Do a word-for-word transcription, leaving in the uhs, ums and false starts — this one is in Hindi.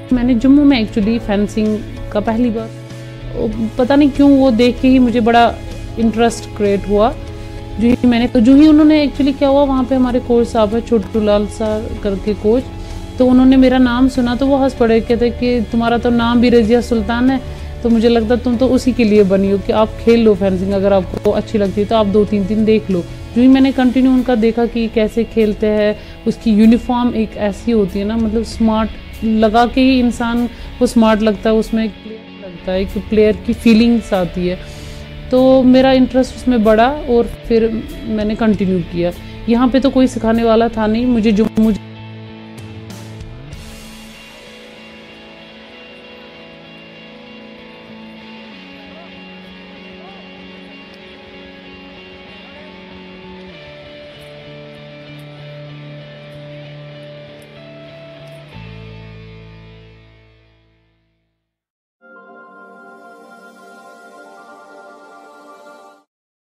मैंने जम्मू में एक्चुअली फेंसिंग का पहली बार, पता नहीं क्यों वो देख के ही मुझे बड़ा इंटरेस्ट क्रिएट हुआ। जो ही मैंने तो जो ही उन्होंने एक्चुअली क्या हुआ, वहाँ पे हमारे कोच साहब है छोटू लाल सर करके कोच, तो उन्होंने मेरा नाम सुना तो वो हंस पड़े, कहते कि तुम्हारा तो नाम भी रजिया सुल्तान है, तो मुझे लगता तुम तो उसी के लिए बनी हो कि आप खेल लो फेंसिंग, अगर आपको अच्छी लगती है तो आप दो तीन दिन देख लो। जो ही मैंने कंटिन्यू उनका देखा कि कैसे खेलते हैं, उसकी यूनिफॉर्म एक ऐसी होती है ना, मतलब स्मार्ट लगा के ही इंसान को स्मार्ट लगता है, उसमें एक प्लेयर लगता है कि प्लेयर की फीलिंग्स आती है। तो मेरा इंटरेस्ट उसमें बढ़ा और फिर मैंने कंटिन्यू किया। यहाँ पे तो कोई सिखाने वाला था नहीं, मुझे जो मुझे